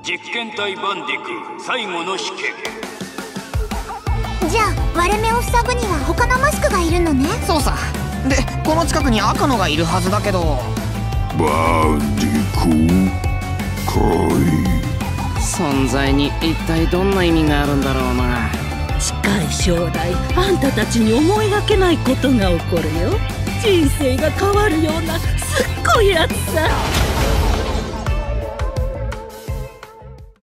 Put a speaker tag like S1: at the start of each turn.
S1: 実験体バンディク最後の試験。
S2: じゃあ割れ目を塞ぐには他のマスクがいるのね。
S3: そうさ。でこの近くに赤のがいるはずだけど。
S4: バンディクかい。
S5: 存在に一体どんな意味があるんだろうな。
S6: 近い将来あんたたちに思いがけないことが起こるよ。人生が変わるようなすっごいやつさ。